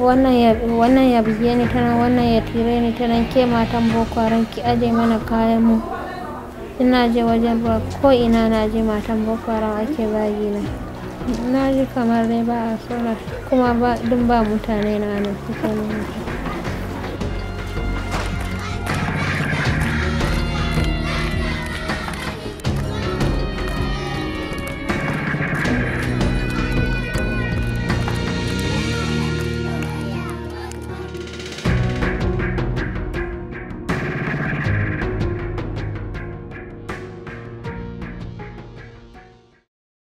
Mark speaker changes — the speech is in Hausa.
Speaker 1: wannan ya buge ni ta nan, wannan ya tire ni ta nan. Ke matan Boko Haram ki aje mana kayan mu. Ina je wajen ba ko ina na je matan Boko Haram ake zagi na. Na ji kamar dai ba a so na kuma ba mutane na nan suke nuna.